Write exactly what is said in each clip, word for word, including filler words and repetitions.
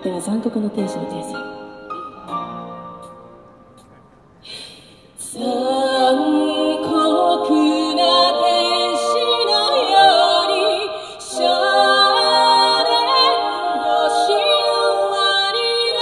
では残酷の天使の訂正。残酷な天使のように少年の神話に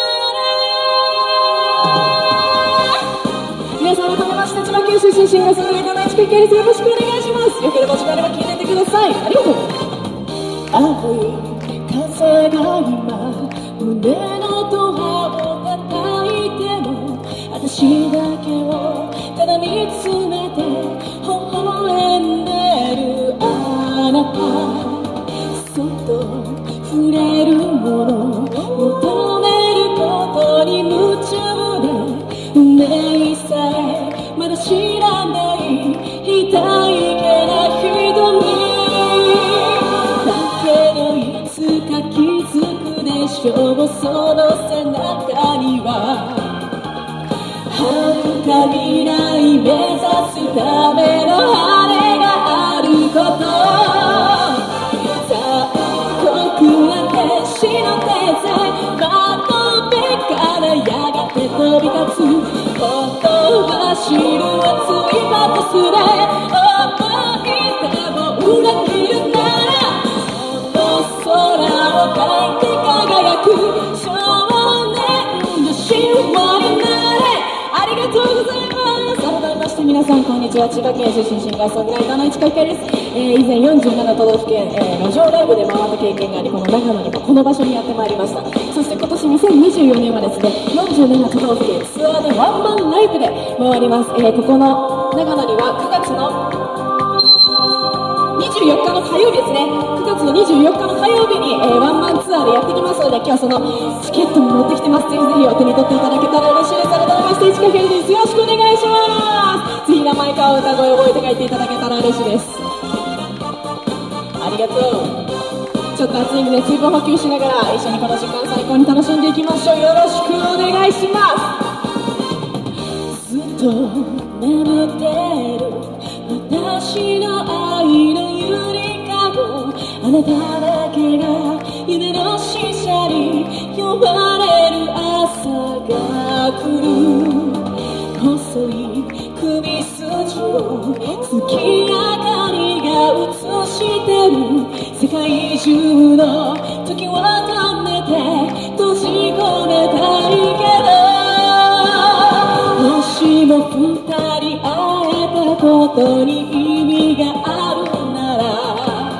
なれ。皆さん改めまして千葉県出身シンガーソングライターの市川圭です。よろしくお願いします。よければ時間あれば聞いていてください。ありがとう。青い風が今胸のドアを叩いても私だけをただ見つめて微笑んでるあなた、そっと触れるもの求めることに夢中で運命さえまだ知らない痛いけな瞳だけどいつか気づくでしょう、その背中には遥か未来目指すための羽があること。残酷な天使の手で窓辺からやがて飛び立つほとばしる熱いパトスで思い出を裏切るならこの空を抱いて輝く少年の神話になれ。ありがとうございます。改めまして皆さんこんにちは。千葉県出身シンガーソングライターの市川圭です。えー、以前よんじゅうなな都道府県、えー、路上ライブで回った経験があり、この長野にもこの場所にやってまいりました。そして今年にせんにじゅうよねんはですねよんじゅうなな都道府県ツアーでワンマンライブで回ります。えー、ここの長野にはくがつのにじゅうよっかの火曜日ですね、くがつのにじゅうよっかの火曜日に、えー、ワンマンツアーでやってきますので、今日はそのチケットも持ってきてます。ぜひぜひお手に取っていただけたら嬉しいです。改めまして市川圭です。よろしくお願いします。ぜひ名前か歌声を覚えて帰っていただけたら嬉しいです。ありがとう。ちょっと暑いんで、ね、水分補給しながら一緒にこの時間最高に楽しんでいきましょう。よろしくお願いします。ずっと眠ってる私の愛のゆりかご、あなただけが夢の使者に呼ばれる朝が来る。細い首筋を月明かりが映してる。世界中の時を止めて閉じ込めたいけど、もしも二人会えたことに意味があるなら、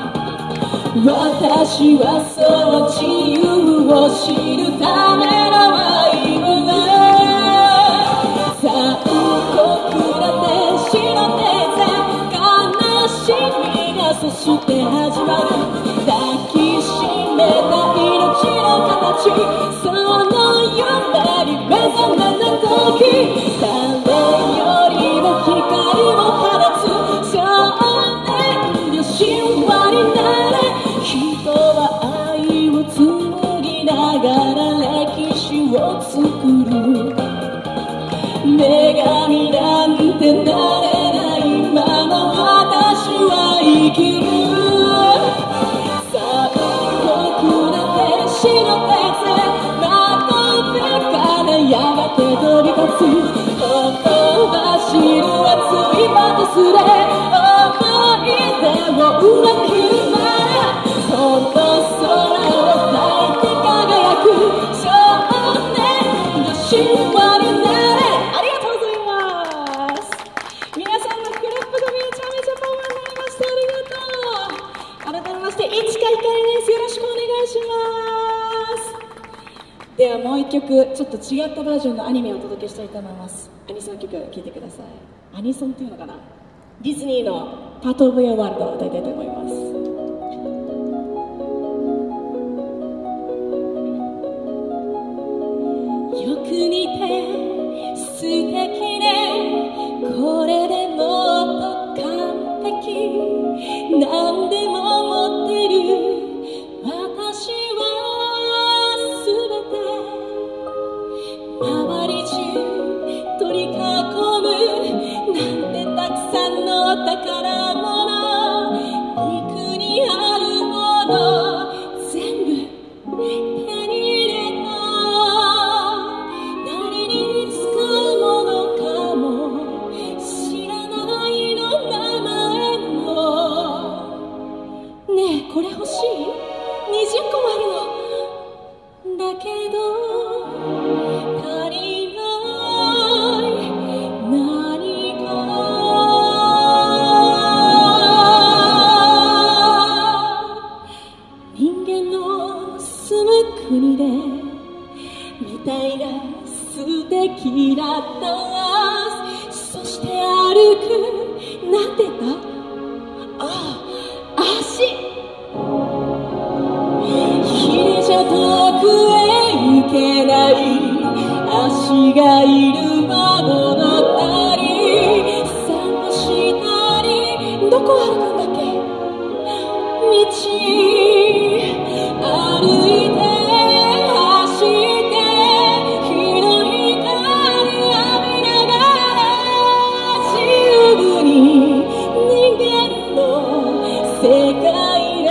私はその自由を知るための愛をね。残酷な天使の手で悲しみがそして始まる。抱きしめた命の形、その夢に目覚めた時、誰よりも光を放つ少年の神話になれ。人は愛を紡ぎながら歴史を作る。女神なんてなれないまま私は生きる。残酷な天使の手で窓辺からやがて飛び立つほとばしる熱いパトスで思い出を裏切るならこの空を抱いて輝く少年の神話になれ。ありがとうございます。皆さんのクラップがめちゃめちゃパワーになりました。ありがとう。改めまして市川ひかりです。よろしくお願いします。ではもう一曲ちょっと違ったバージョンのアニメをお届けしたいと思います。アニソン曲聴いてください。アニソンっていうのかな、ディズニーのパートオブユアワールドを歌いたいと思います。よく似て素敵ね、これでもっと完璧、何でも持ってる私は全て周り中取り囲むなんてたくさんの宝物、陸にあるもの全部手に入れて言った？ああ、足。ひれじゃ遠くへ行けない足がいる魔物たり、散歩したり、どこ歩くんだっけ？道歩いて走って日の光浴びながら自由に人間の世界で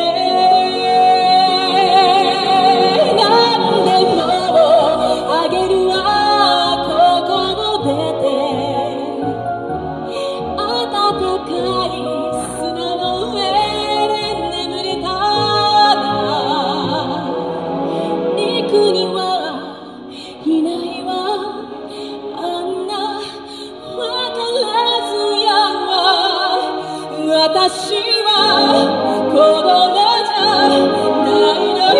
何でもあげるわここを出て暖かい砂の上で眠りたが肉にはいないわあんなわからずやは私は子供じゃないのよ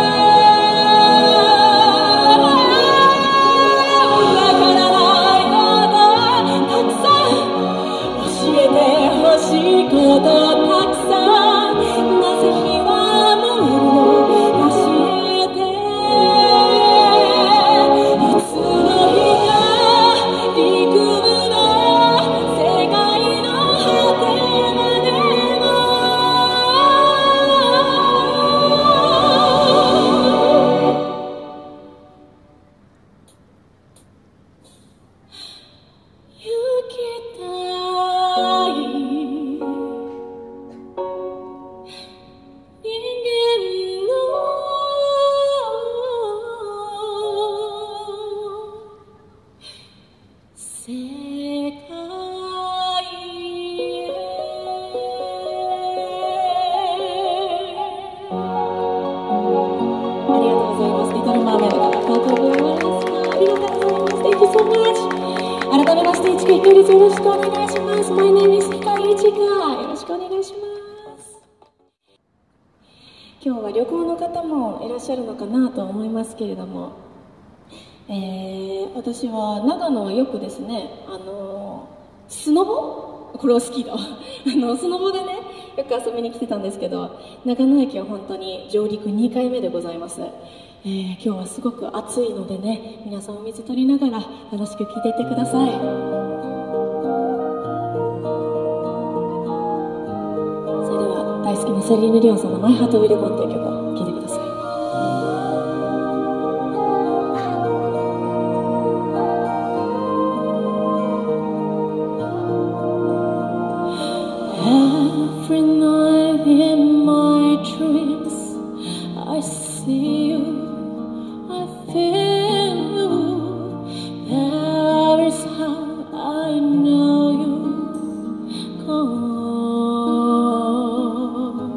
わからないことたくさん教えてほしいことたくさんなぜ日は燃えるの教えていつの日か陸部の世界の果てまでも行きたい人間の世界へありがとうございます。リトルマーメイドからコートオブマイスターありがとうございます。Thank you so much。改めまして、いちかいきょうりつよろしくお願いします。My name is ひかいちか。よろしくお願いします。今日は旅行の方もいらっしゃるのかなと思いますけれども、えー、私は長野はよくですね、あのスノボこれを好きだあのスノボでねよく遊びに来てたんですけど、長野駅は本当に上陸にかいめでございます。えー、今日はすごく暑いのでね、皆さんお水取りながら楽しく聴いていってください。それでは大好きなセリーヌ・ディオンさんの「マイ・ハート・ウィル・ゴン」という曲を聴いてください。Every night in my dreams I see you, I feel you. There is how I know you gone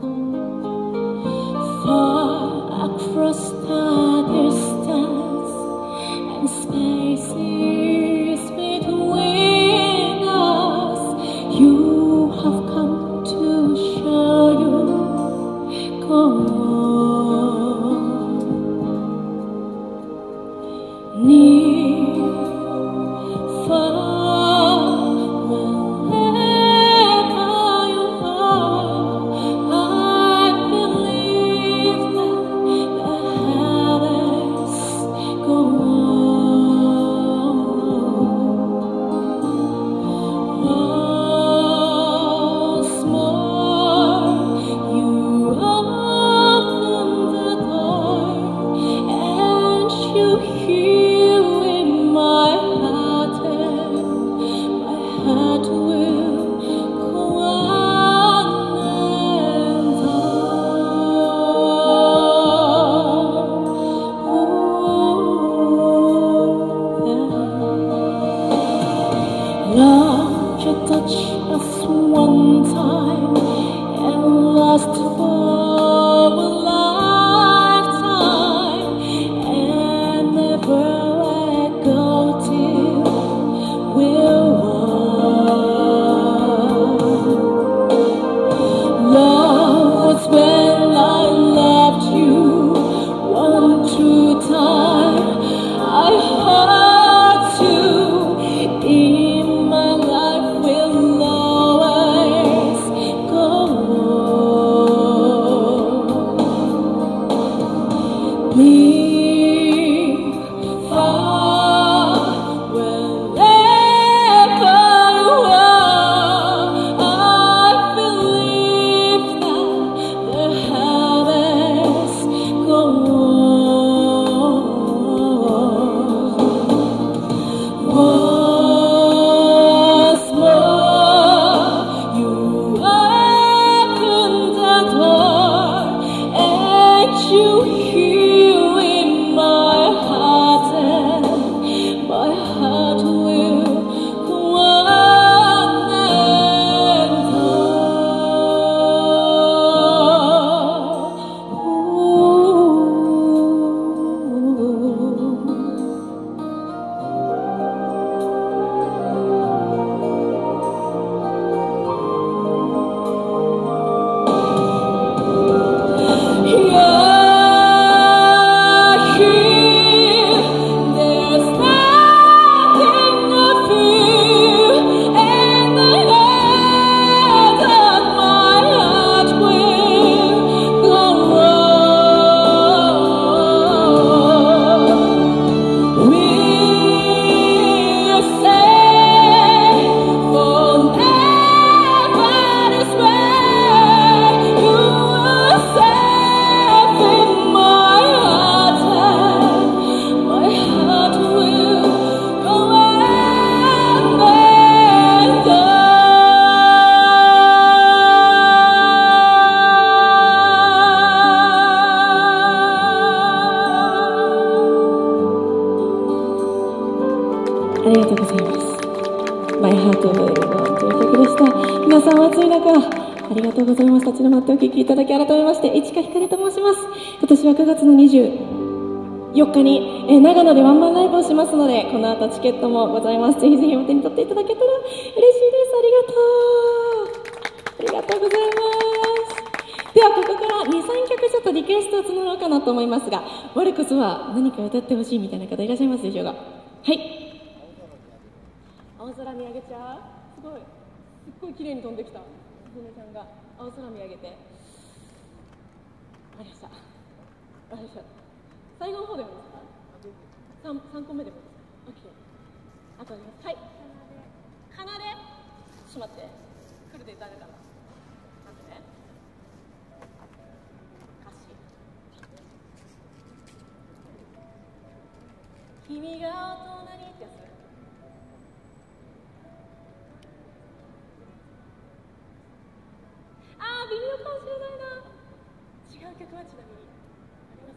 far across the distance and spaces between us. You have come to show you gone near far wherever you are. I believe that the heavens go once more. You open the door and you hear in my heart, and my heart will go on and on. Love to touch us one time and last for a lifetime, and never let go till we're one. Love was when I loved you one true time. I hurt you in my life will lower した。皆さんお暑い中ありがとうございます。立ち止まってお聞きいただき改めまして市川ひかりと申します。今年はくがつのにじゅうよっかに、えー、長野でワンマンライブをしますので、この後チケットもございます。ぜひぜひお手に取っていただけたら嬉しいです。ありがとうありがとうございます。ではここからに、さんきょくちょっとリクエストを募ろうかなと思いますが、我こそは何か歌ってほしいみたいな方いらっしゃいますでしょうか。はい、青空見上げちゃう。すごいすっごい綺麗に飛んできた。すずめちゃんが青空見上げて、ありました。ありました。最後の方でもいいですか。三三個目でもいいですか。オッケー。あとあります。はい。かなで。ちょっと待って。来るで誰かな。待ってね。歌詞。君が大人にってやつ。ああ、微妙かもしれないな。違う曲はちなみにあります？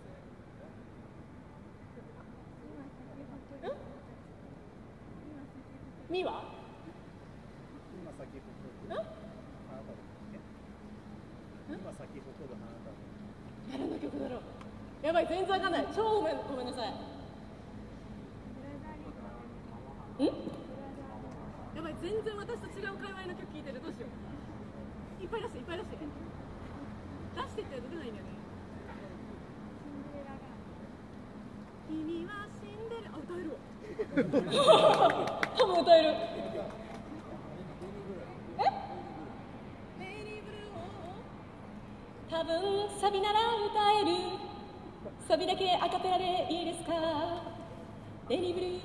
みは？ 今咲き誇る花束ね。今咲き誇る花束。 誰の曲だろう。やばい、全然わかんない。超ごめん、ごめんなさい。ん？やばい、全然私と違う界隈の曲聴いてる。どうしよう。いっぱい出して、いっぱい出して。出してって出てないんだよね。君は死んでる。あ、歌えるわ。多分歌える。え？レイニーブルーを多分サビなら歌える。サビだけアカペラでいいですか？レイニーブルー。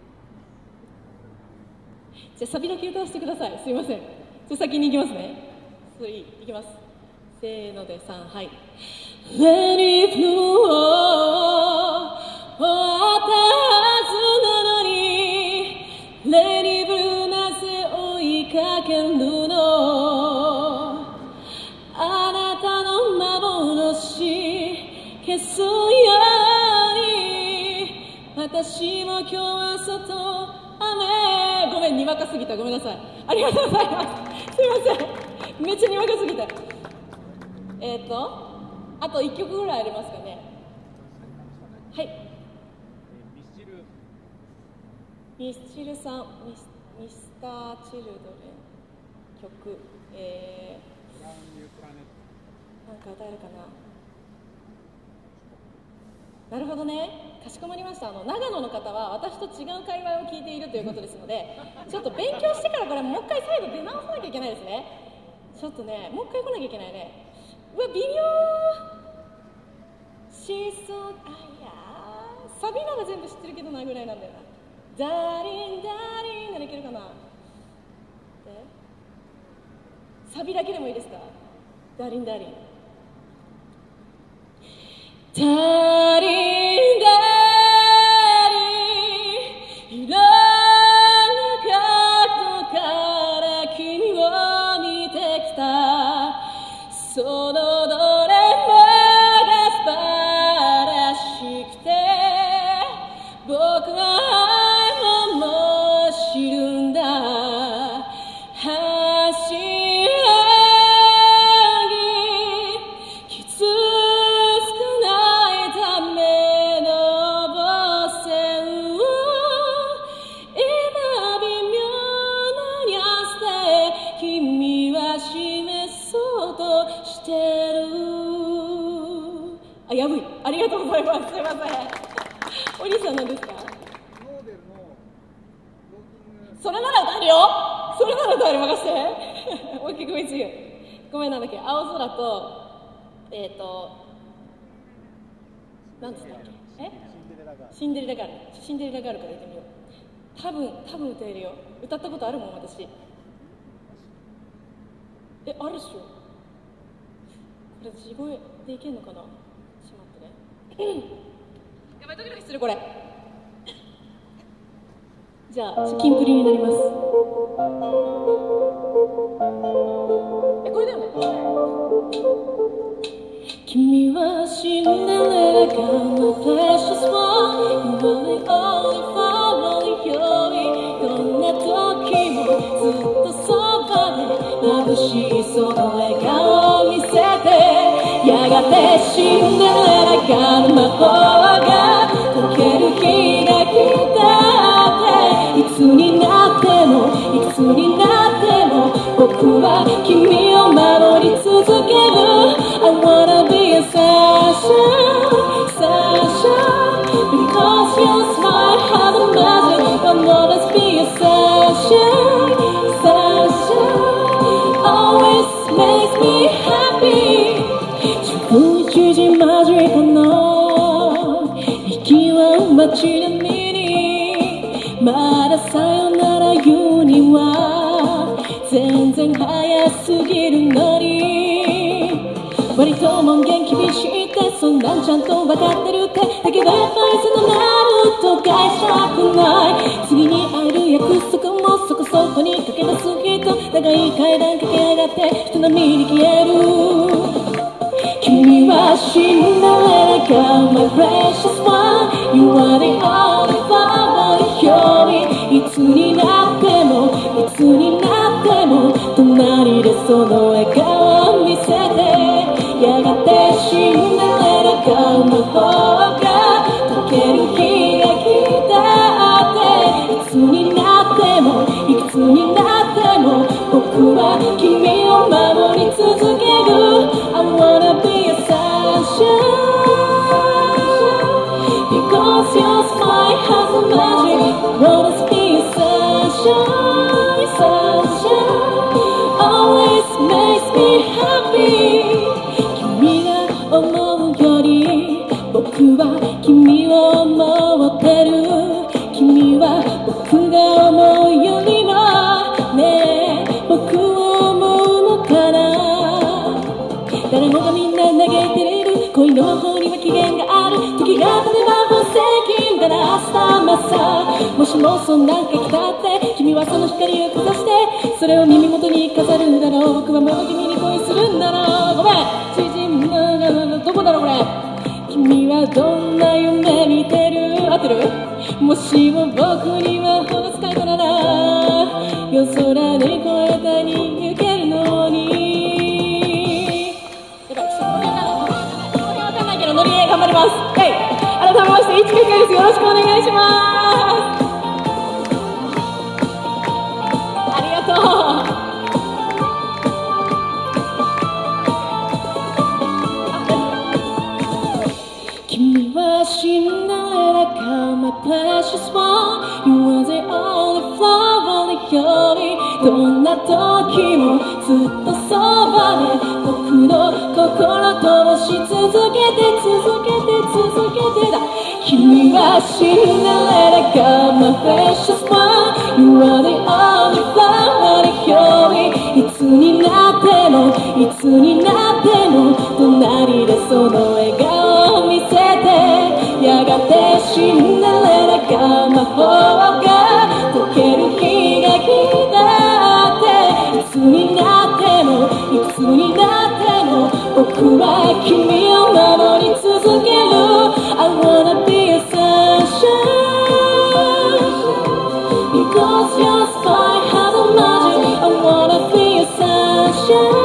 じゃあサビだけ歌わせてください。すいません。じゃあ先に行きますね。それいい。いきます。せーのでさん、はい。レイニーブルーを終わったはずなのに、レイニーブルーなぜ追いかけるの？あなたの幻消すように、私も今日は外雨。ごめん、にわかすぎた。ごめんなさい。ありがとうございます。すいません。めっちゃにわかすぎた。えっ、ー、とあといっきょくぐらいありますかね。はい。ミスチルさん、ミス、ミスターチルドレン曲、えー、なんか歌えるかな。なるほどね、かしこまりました。あの長野の方は私と違う会話を聞いているということですので、ちょっと勉強してからこれもう一回再度出直さなきゃいけないですね。ちょっとね、もう一回来なきゃいけないね。うわ、微妙。シーソー、あ、いやー、サビなら全部知ってるけどなぐらいなんだよな。ダーリンダーリンならいけるかな。でサビだけでもいいですか。ダーリンダーリンダーリンダーリン、いろんな角度から君を見てきた。そのどれもが素晴らしくて、僕は知るんだ。橋上ぎ傷つかないための母線を今微妙なニュアンスで君は示そうとしてる。あ、やぶい。ありがとうございます。すいません。お兄さん何ですか。それなら歌えるよ。それなら歌える。任せて。もう一曲目次。ごめん、なんだっけ。青空とえっ、ー、となんつったっけ。え？シンデレラガール。シンデレラガールから言ってみよう。多分多分歌えるよ。歌ったことあるもん私。え、あるっしょ。これ地声でいけんのかな。ちょっと待ってね。やばい、ドキドキするこれ。じゃあキンプリになります。え、これだよね。君はシンデレラガール precious one, you only only follow your way。 どんな時もずっとそばで眩しいその笑顔を見せて、やがてシンデレラがの魔法が解ける日が来たって、いつになってもいくつになっても僕は君を守り続ける。 I wanna be a sunshine, sunshine, because your smile has a magic. I wanna be a sunshine, sunshine, always makes me happy. じゅういちじ間近の息は街並みに、まださよなら言うには全然早すぎるのに、割と門限厳しいってそんなんちゃんと分かってるって、だけどやっぱりそのなると返したくない。次に会える約束もそこそこに駆け出す人、長い階段駆け上がって人並みに消える。君はシンデレラが My precious one, You are the only flower of your. いつになってもいつになっても隣でその笑顔を見せて、やがてシンデレラが魔法が解ける日が来たって、いつになってもいくつになっても僕は君を守り続ける。 I wanna be a sunshine, because your smile has a magic. I wanna be a sunshine, sunshine, always makes me happy. 君が思うより僕は君を思ってる。君は僕が思うよりもねえ僕を思うのかな。誰もがみんな嘆いている恋の魔法には期限がある。時が経てば宝石なら明日の朝、もしもそんなんか来たって君はその光をかざしてそれを耳元に飾るだろう。僕はまだ君に恋するんだろう。ごめん縮むのどこだろうこれ。君はどんな夢見てる。合ってる。もしも僕に魔法が使えたなら夜空で越えたに行けるのに。やばい、ちょっとノリわかんないけどノリで頑張ります。はい、改めましていちきゅうかいです。よろしくお願いします。ありがとう。君はシンデレラが My precious one, You are the only flower of your. どんな時もずっとそばで僕の心通し続けて続けて続けてだ。君はシンデレラが My precious one, You are the only flower of your. いつになってもいつになっても隣でその笑顔を見せて、やがてシンデレラが魔法が解ける日が来たって、いつになってもいくつになっても僕は君を守り続ける。 I wanna be a sunshine, because your smile has a magic. I wanna be a sunshine,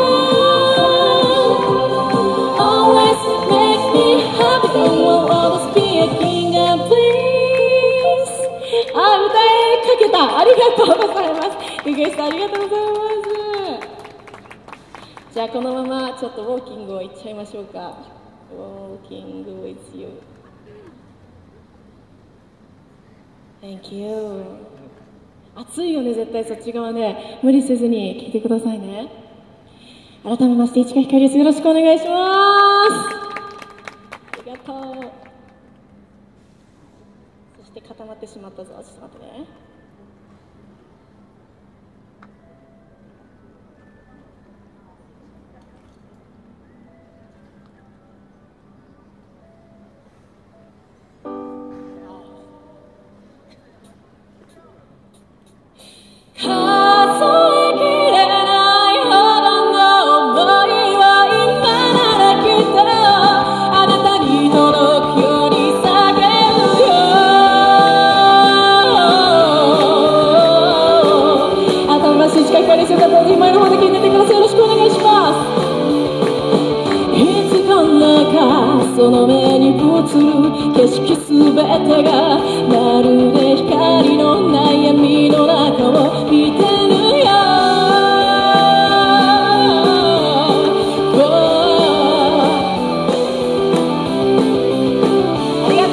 always makes me happy. I will always be a king and please. あ、歌いかけた。ありがとうございます。リクエストありがとうございます。じゃあこのままちょっとウォーキングをいっちゃいましょうか。ウォーキング with you. Thank you. 暑いよね、絶対そっち側ね。無理せずに聞いてくださいね。改めまして市川ひかりです。よろしくお願いします。ありがとう。そして固まってしまったぞ。ちょっと待ってね。数えきれないほどの想いは今ならきっとあなたに届くように叫ぶよ。 たがまるで光のない闇の中を見てるよ。ありが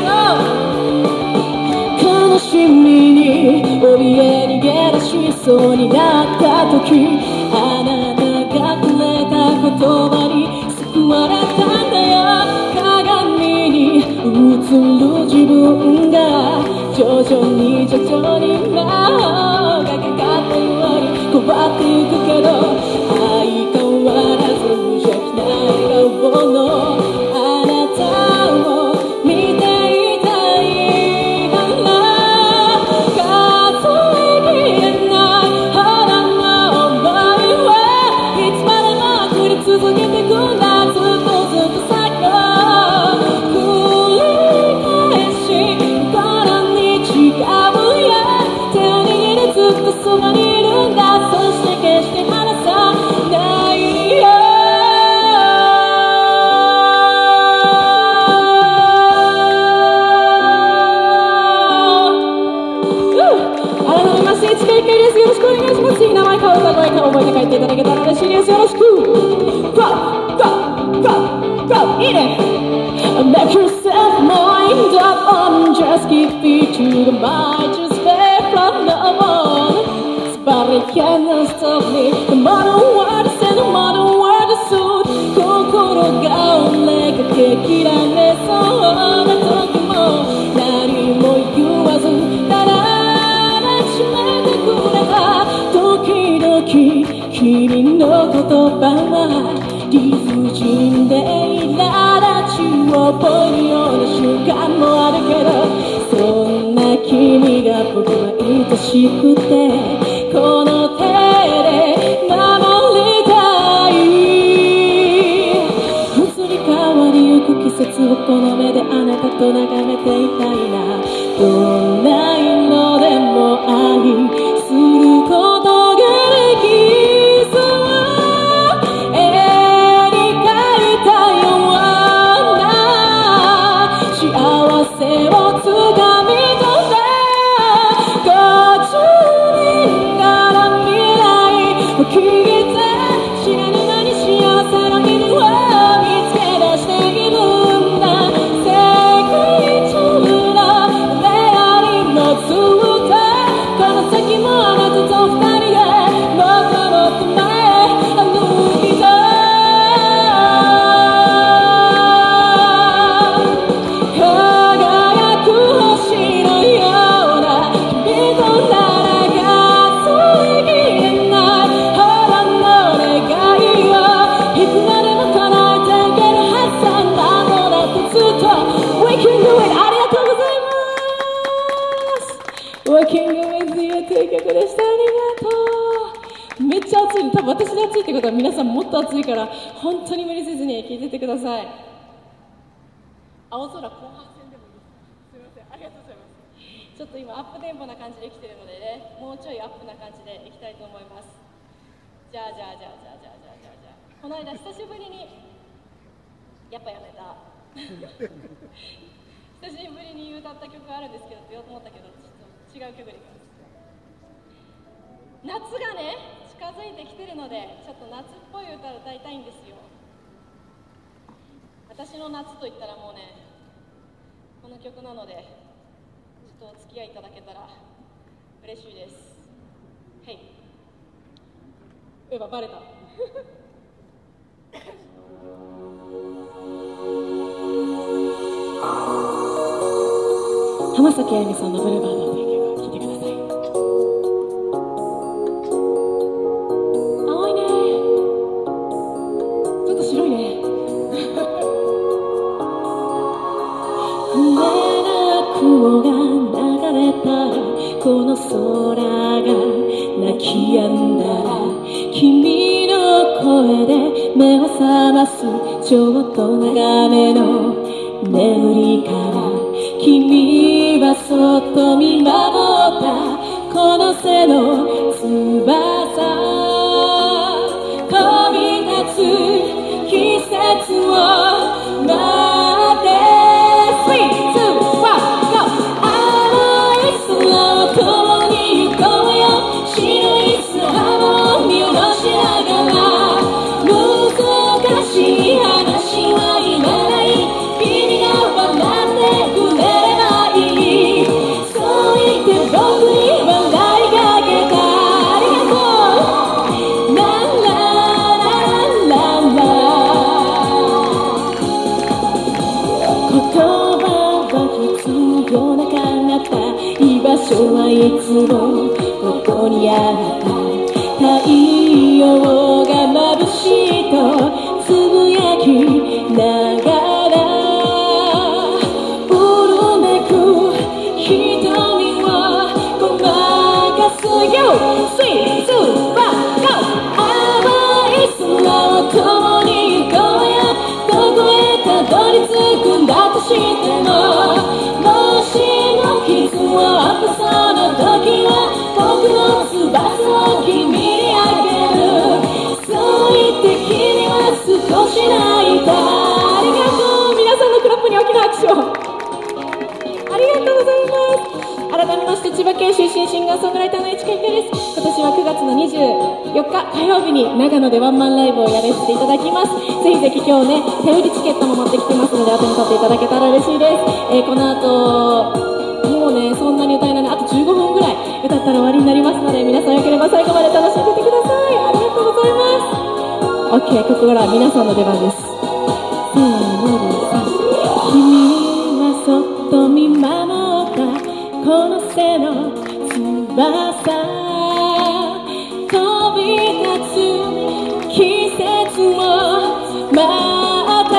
とう。悲しみに怯え逃げ出しそうになった時、あなたがくれた言葉に救われたんだよ。鏡に映る自分が徐々に徐々に魔法がかかったように変わってゆくけど、相変わらず無邪気な笑顔のあなたを見ていたいから、数えきれない花の想いはいつまでも降り続けてくんだ。ずっとずっと先を繰り返し心に違うよ。手を握りずっとそばにいるんだ。そして決して離さないよ。改めまして、市川ゆかりです。よろしくお願いします。いい名前か歌声か覚えて帰っていただけたら嬉しいです。よろしく。ゴーゴーゴーゴー、いいね。Make yourself mind up on, just keep it to the mind, just stay from the one. Somebody can stop me, no matter what I say, no matter what I do. 心が折れかけきられそうな時も何も言わずただ抱きしめてくれた。時々君の言葉は理不尽で苛立ちを覚えるような瞬間もあるけど、そんな君が僕は愛しくてこの手で守りたい。移り変わりゆく季節をこの目であなたと眺めていたいな。どんな色でも愛することができそう。絵に描いたような幸せをつかみ取ってごじゅうねんから未来を聞いて知らぬ間に幸せの犬を見つけ出しているんだ。世界中のメアリーのずっとこの先もあなたと二人でもっともっと前歩きたい。輝く星のような君となら数えきれない花の願いをいつまでも叶えていけるはずなのだってずっと We can do it。 ありがとうございます。 Working with you という曲でした。ありがとう。めっちゃ暑い。多分私で暑いってことは皆さんもっと暑いから本当に無理せずに聴いててください。青空後半戦でもいいです。すみません、ありがとうございます。ちょっと今アップテンポな感じで来てるのでね、もうちょいアップな感じでいきたいと思います。じゃあじゃあじゃあじゃあじゃあじゃあじゃあじゃあこの間久しぶりにやっぱやめた久しぶりに歌った曲があるんですけどって言おうと思ったけどちょっと違う曲でいきます。夏がね近づいてきてるのでちょっと夏っぽい歌を歌いたいんですよ。私の夏といったらもうねこの曲なのでちょっとお付き合いいただけたら嬉しいです。はい、やっぱバレた浜崎あゆみさんのブルーバードという曲を聴いてください。青いね、ちょっと白いね上な雲が流れたらこの空が泣き止んだら君の声で目を覚ます。ちょっと長めの眠りから君はそっと見守ったこの背の翼飛び立つ季節を待って スリー、ツー、ワン、ゴー太陽が眩しいとつぶやきながらうるめく瞳をごまかすよ スリー、ツー、ワン、ゴー 甘い空を共に行こうよどこへたどり着くんだとしてももしも傷を負ったその時は僕の翼を君にあげるそう言って君は少し泣いたありがとう皆さんのクラップに大きな拍手をありがとうございます改めまして千葉県出身シンガーソングライターの市川由佳です今年はくがつのにじゅうよっか火曜日に長野でワンマンライブをやらせていただきますぜひぜひ今日ね手売りチケットも持ってきてますので後に取っていただけたら嬉しいです、えー、この後もうねそんなに歌えないのであとじゅうごふんぐらい歌ったら終わりになりますので皆さんよければ最後まで楽しんでてくださいありがとうございます OK ここからは皆さんの出番ですせーのさ君はそっと見守ったこの背の翼飛び立つ季節を待って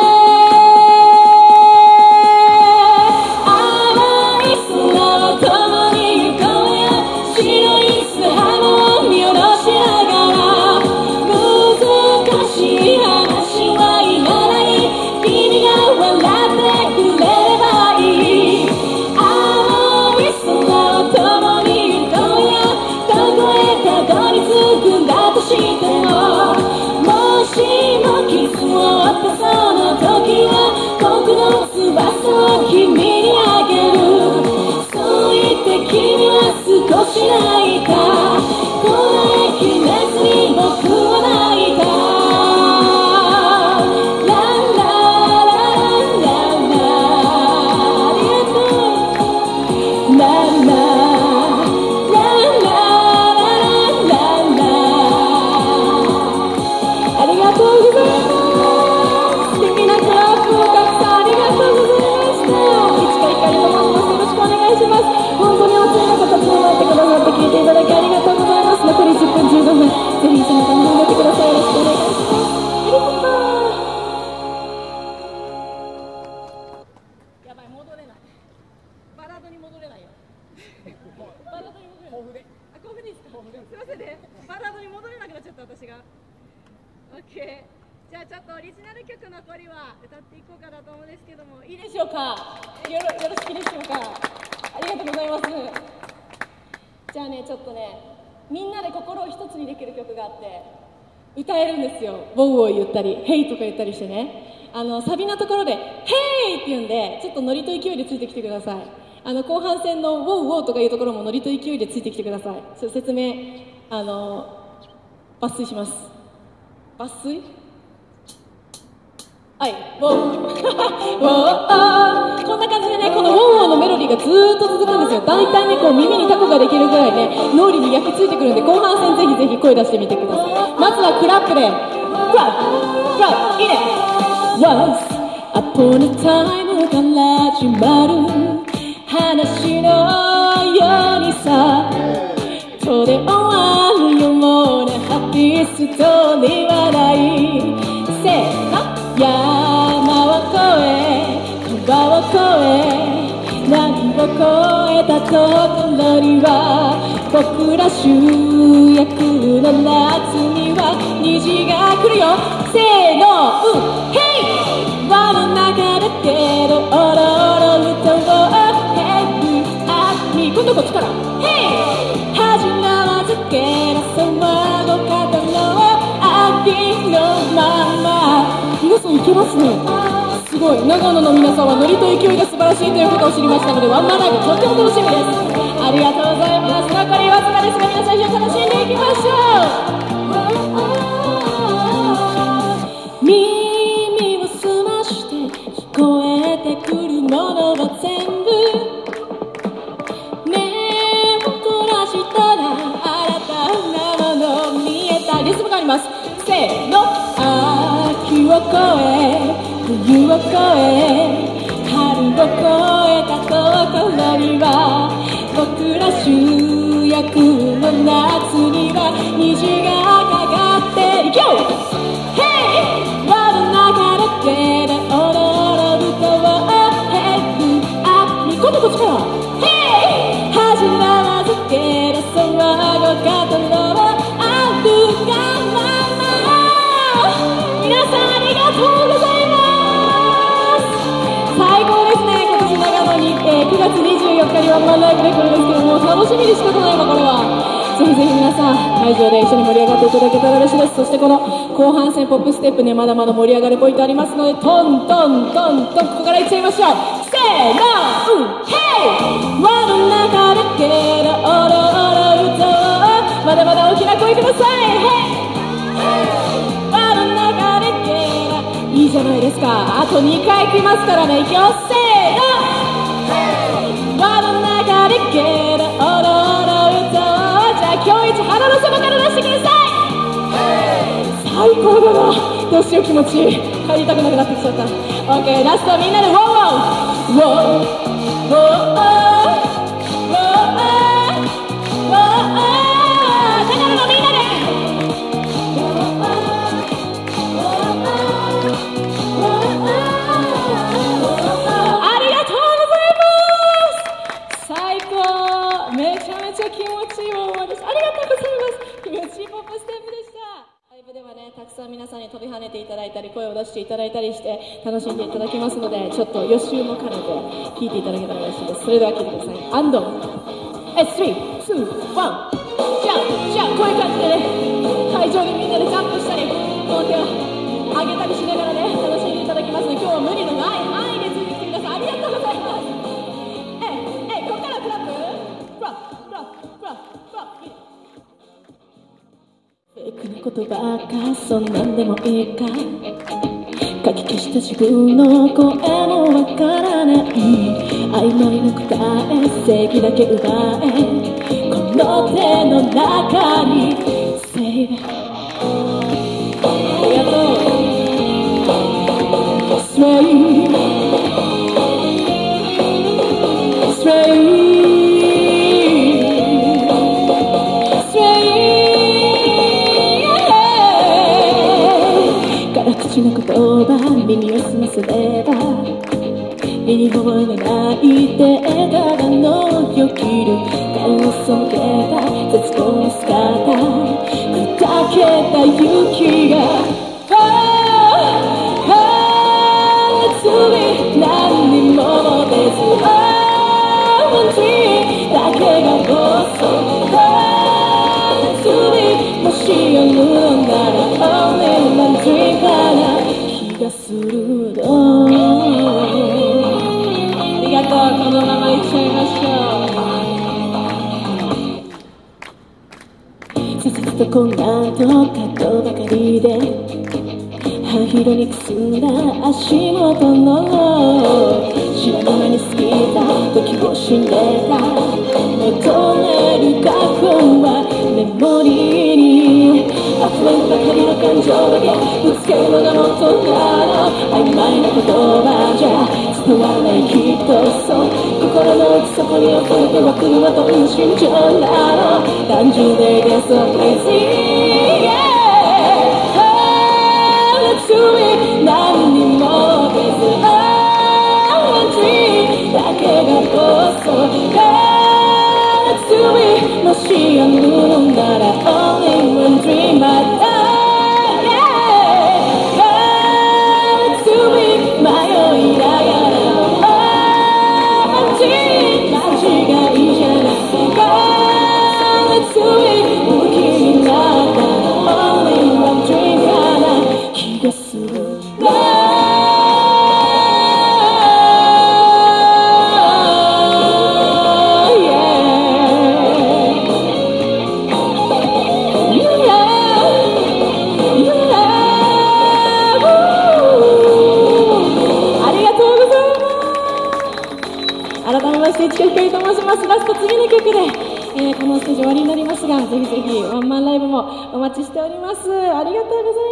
君にあげるそう言って君は少し泣いたこらえきれずに僕は泣いたラララララありがとうララララララありがとうございます素敵なクラップをたくさんありがとうございます本当にお強い方集まってくださって聞いていただきありがとうございます残りじゅっぷんじゅうごふんぜひ一緒に楽しんでってくださいよろしくお願いしますありがとうやばい戻れないバラードに戻れないよバラードに戻れない甲府であ甲府でいいですかすいませんねバラードに戻れなくなっちゃった私が OKじゃあちょっとオリジナル曲残りは歌っていこうかなと思うんですけどもいいでしょうかよろよろしいでしょうかありがとうございますじゃあねちょっとねみんなで心を一つにできる曲があって歌えるんですよウォウウォウ言ったりヘイとか言ったりしてねあのサビのところでヘイって言うんでちょっとノリと勢いでついてきてくださいあの後半戦のウォウウォウとかいうところもノリと勢いでついてきてくださいちょっと説明あの抜粋します抜粋はい、ウォーウォーこんな感じでねこのウォーウォーのメロディーがずーっと続くんですよ大体ねこう耳にタコができるぐらいね脳裏に焼き付いてくるんで後半戦ぜひぜひ声出してみてくださいまずはクラップでクラップクラップいいね Once upon a time から始まる話のようにさとで終わるようなハッピーストーリーはないせーの山を越え川を越え何を越えたところには僕ら主役の夏には虹が来るよせーのうんヘイ輪の中だけどおろおろとヘイあに今度こっちからヘイ始まらずけなそのご方の秋のまま皆さんいけますねすごい長野の皆さんはノリと勢いが素晴らしいということを知りましたのでワンマンライブとっても楽しみですありがとうございます残りわずかですが皆さん一緒に楽しんでいきましょう耳を澄まして聞こえてくるものは全部目を凝らしたら新たなもの見えたリズムがありますせーの秋を越え冬を越え春を越えたところには僕ら主役の夏には虹がかかっていくよ Hey! 輪の中だけでおろおろ歌おう Hey! あ、ニコニコ力 Hey! 恥じらわずけれそうごかとろあるがまま皆さんありがとうございます最高ですね今年長野に、えー、くがつにじゅうよっかにワンマンライブで来るんですけども楽しみにしか来ないわこれはぜひぜひ皆さん会場で一緒に盛り上がっていただけたら嬉しいですそしてこの後半戦ポップステップにまだまだ盛り上がるポイントありますのでトントントントンここからいっちゃいましょうせーの、うん、ヘイ輪の中だけでおろおろ歌おうまだまだ大きな声くださいヘイ輪の中だけでいいじゃないですかあとにかい来ますからねいきますせーの輪の中だけでおろおろ歌おう今日一花のそばから出してください最高だなどうしよう気持ちいい帰りたくなくなってきちゃった OK ラストみんなでウォーウォーウォーウォーウォー長野のみんなでありがとうございます最高めちゃめちゃ気持ちいいもんですありがとうございます気持ちいいポップステップでしたライブではねたくさん皆さんに飛び跳ねていただいたり声を出していただいたりして楽しんでいただきますのでちょっと予習も兼ねて聴いていただけたら嬉しいですそれでは聴いてくださいアンドえスリー、ツー、ワンジャンプジャンプこういう感じでね会場でみんなでジャンプしたりこの手を上げたりしながらね楽しんでいただきますので今日は無理のない範囲でついてきてくださいありがとうございますええここからクラップクラップクラップクラップクラップフェイクなことばっかそんなんでもいいか書き消した自分の声もわからない曖昧な答え正義だけ奪えこの手の中に Save it ありがとう Straight Straight口の言葉耳を澄ませれば身に覚えがないデータがのよぎる顔を背けた絶望の姿砕けた雪が夏に何にも持てず本当だけが細夏にもしやるのなら Only one dream から気がするのありがとうこのままいっちゃいましょうささとこんなと角ばかりで半広にくすんだ足元の知らぬ間に過ぎた時を死んでた求める過去はメモリーに溢れんばかりの感情だけぶつけるのがもっとなの曖昧な言葉じゃ伝わらないきっとそう心の奥底に溢れて湧くのはどんな心情なの単純で Get so crazy yeah 夏に何にも出ず Oh dream だけがこそもしやるのなら Only one dream I die yeah Let's do it 迷いながら Oh dream 間違いじゃないか Let's do it 武器になったら Only one dream から気がする市川ひかりと申します。ラスト次の曲で、えー、このステージ終わりになりますが、ぜひぜひワンマンライブもお待ちしております。ありがとうございます。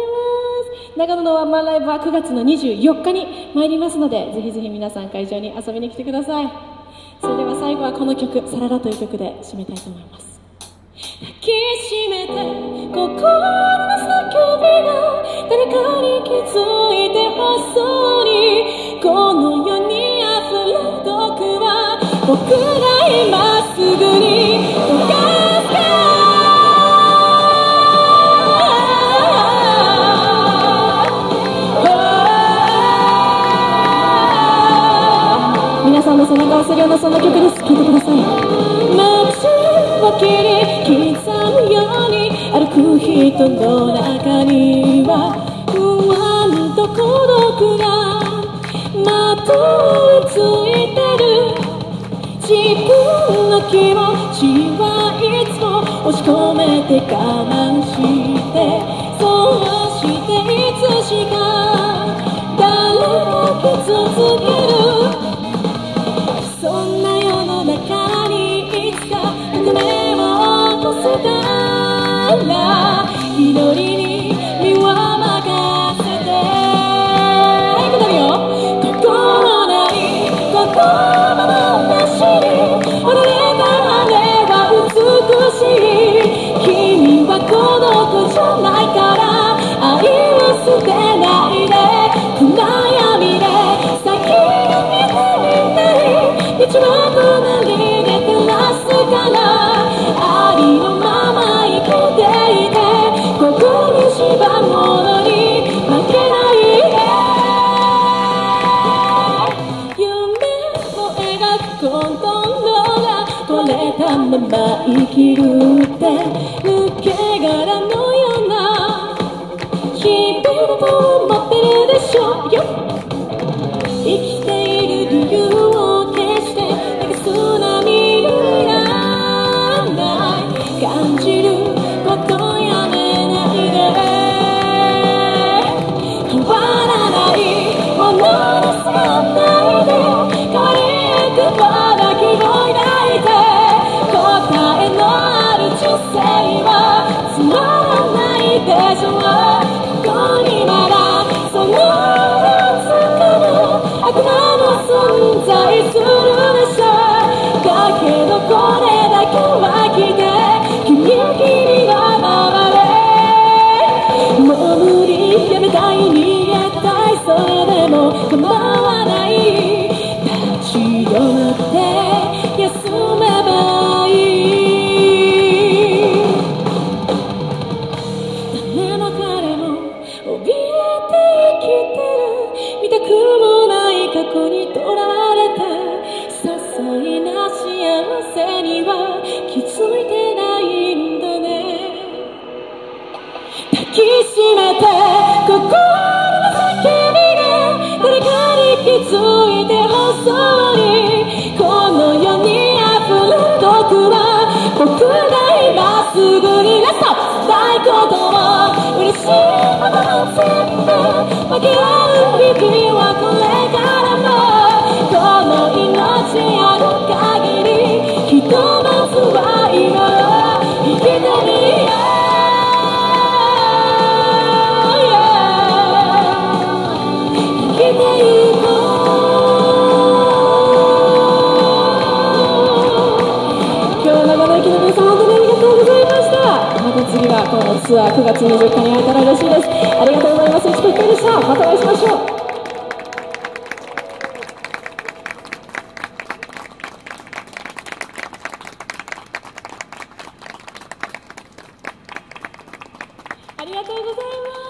長野のワンマンライブはくがつのにじゅうよっかに参りますので、ぜひぜひ皆さん会場に遊びに来てください。それでは最後はこの曲「サララ」という曲で締めたいと思います。 きしめて心の叫びが誰かに気づいてほしそうにこの世に溢れる毒は僕が今すぐに溶かすから皆さんの背中を押せるようなそんな曲です。聴いてください。を切り刻むように歩く人の中には不安と孤独がまといついてる自分の気持ちはいつも押し込めて我慢してそうしていつしか誰か傷つけるそんな世の中にいつか目を落とせたら祈りに身を任せてくだるよ心ない言葉のなしに折れた羽は美しい君は孤独じゃないから愛を捨てないで暗闇で先を見てみたい道は隣で照らすからありのまま生きていてここに縛るものに負けない夢を描くコントローがこれたまま生きるって抜け殻のような日々だと思ってるでしょうよ生きている理由を決して流す涙感じることやめないで変わらないものにさないで変わりゆくまだ希望抱いて答えのある人生はつまらないでしょうここにまだそのわずかな悪魔も存在するでしょうだけどこれだけは来て君は回れもう無理やめたい逃げたいそれでも構わない立ち止まって休めばいい誰も彼も怯えて生きてる見たくもない過去にとらわれて些細な幸せには気づいてないんだね抱きしめて心の叫びが誰かに気づいてほしそうにこの世に溢れる毒は僕が今すぐにラスト伝えことを嬉しいことも全部分け合う日々はこれからもこの命ある限りひとまずは今を生きてみよう次はこのツアーくがつにじゅうよっかに会えたら嬉しいです。ありがとうございます。いちこいっかいでした。またお会いしましょう。ありがとうございます。